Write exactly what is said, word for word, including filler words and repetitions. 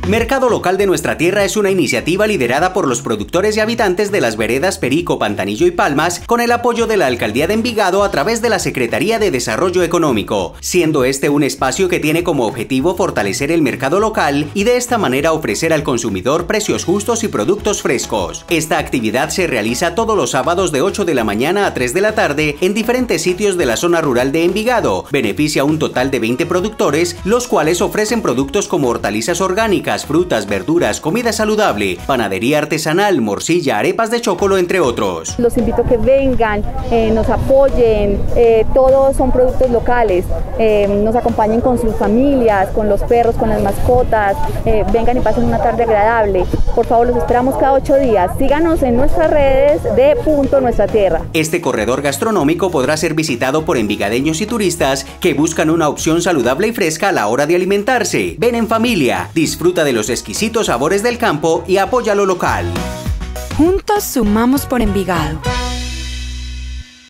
Mercado Local de Nuestra Tierra es una iniciativa liderada por los productores y habitantes de las veredas Perico, Pantanillo y Palmas, con el apoyo de la Alcaldía de Envigado a través de la Secretaría de Desarrollo Económico, siendo este un espacio que tiene como objetivo fortalecer el mercado local y de esta manera ofrecer al consumidor precios justos y productos frescos. Esta actividad se realiza todos los sábados de ocho de la mañana a tres de la tarde en diferentes sitios de la zona rural de Envigado. Beneficia a un total de veinte productores, los cuales ofrecen productos como hortalizas orgánicas, frutas, verduras, comida saludable, panadería artesanal, morcilla, arepas de chocolo, entre otros. Los invito a que vengan, eh, nos apoyen, eh, todos son productos locales, eh, nos acompañen con sus familias, con los perros, con las mascotas, eh, vengan y pasen una tarde agradable. Por favor, los esperamos cada ocho días. Síganos en nuestras redes de Punto Nuestra Tierra. Este corredor gastronómico podrá ser visitado por envigadeños y turistas que buscan una opción saludable y fresca a la hora de alimentarse. Ven en familia, disfruta de los exquisitos sabores del campo y apoya lo local. Juntos sumamos por Envigado.